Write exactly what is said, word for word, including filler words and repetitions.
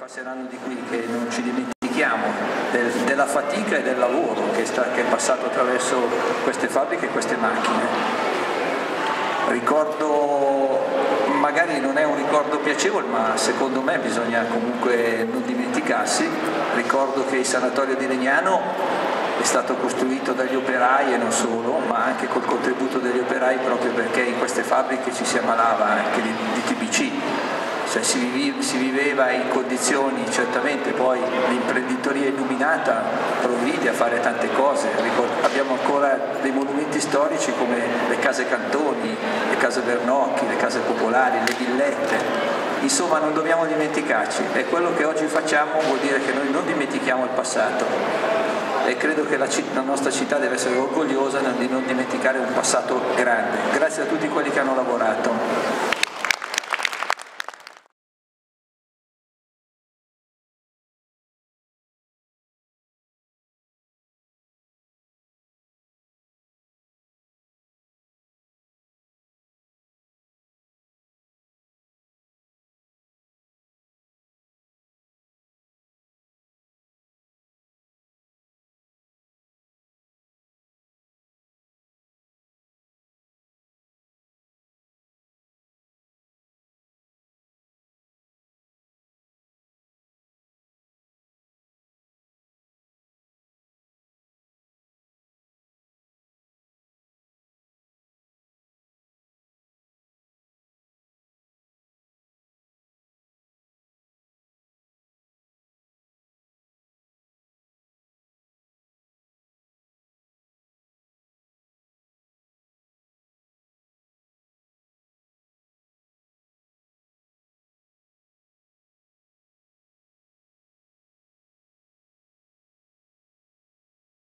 passeranno di qui, che non ci dimentichiamo del, della fatica e del lavoro che, sta, che è passato attraverso queste fabbriche e queste macchine. Ricordo, magari non è un ricordo piacevole, ma secondo me bisogna comunque non dimenticarsi. Ricordo che il sanatorio di Legnano è stato costruito dagli operai e non solo, ma anche col contributo degli operai, proprio perché in queste fabbriche ci si ammalava anche di, di T B C. Cioè si, vive, si viveva in condizioni, certamente poi l'imprenditoria illuminata provvide a fare tante cose. Ricordo, abbiamo ancora dei monumenti storici come le case Cantoni, le case Bernocchi, le case popolari, le villette. Insomma, non dobbiamo dimenticarci, e quello che oggi facciamo vuol dire che noi non dimentichiamo il passato, e credo che la, la nostra città deve essere orgogliosa di non dimenticare un passato grande. Grazie a tutti quelli che hanno lavorato.